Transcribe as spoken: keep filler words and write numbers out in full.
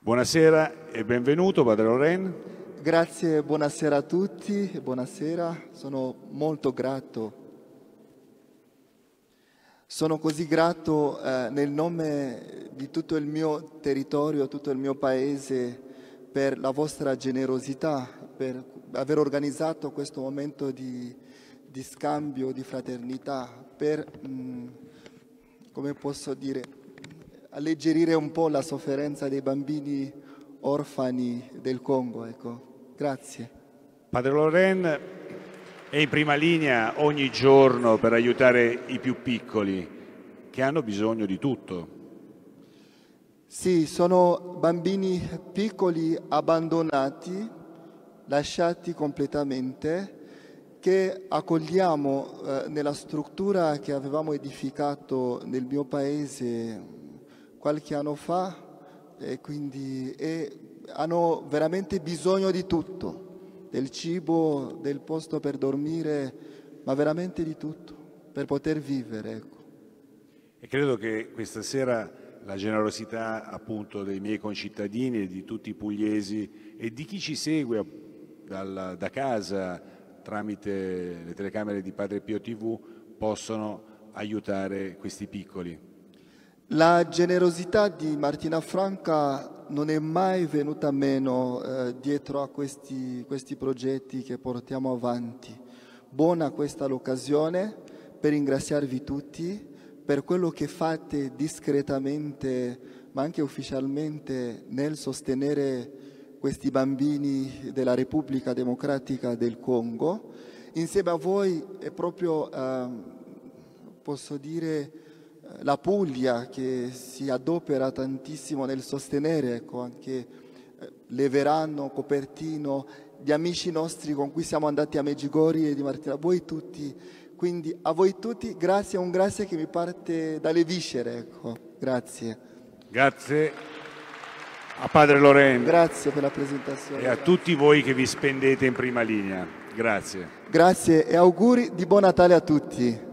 Buonasera e benvenuto, Padre Loren. Grazie, buonasera a tutti, buonasera, sono molto grato. Sono così grato eh, nel nome di tutto il mio territorio, tutto il mio paese, per la vostra generosità, per aver organizzato questo momento di, di scambio, di fraternità, per, mh, come posso dire, alleggerire un po' la sofferenza dei bambini orfani del Congo, ecco. Grazie. Padre Loren è in prima linea ogni giorno per aiutare i più piccoli che hanno bisogno di tutto. Sì, sono bambini piccoli abbandonati, lasciati completamente, che accogliamo eh, nella struttura che avevamo edificato nel mio paese qualche anno fa e quindi e hanno veramente bisogno di tutto, del cibo, del posto per dormire, ma veramente di tutto, per poter vivere. Ecco. E credo che questa sera la generosità appunto dei miei concittadini e di tutti i pugliesi e di chi ci segue dal, da casa tramite le telecamere di Padre Pio tivù possono aiutare questi piccoli. La generosità di Martina Franca non è mai venuta meno eh, dietro a questi, questi progetti che portiamo avanti. Buona questa l'occasione per ringraziarvi tutti per quello che fate discretamente ma anche ufficialmente nel sostenere questi bambini della Repubblica Democratica del Congo. Insieme a voi è proprio, eh, posso dire, la Puglia che si adopera tantissimo nel sostenere ecco, anche eh, Leverano, Copertino, gli amici nostri con cui siamo andati a Meggiugori e di Martina, voi tutti, quindi a voi tutti grazie, un grazie che mi parte dalle viscere, ecco. Grazie. Grazie a Padre Loren. Grazie per la presentazione. E a grazie. tutti voi che vi spendete in prima linea. Grazie. Grazie e auguri di buon Natale a tutti.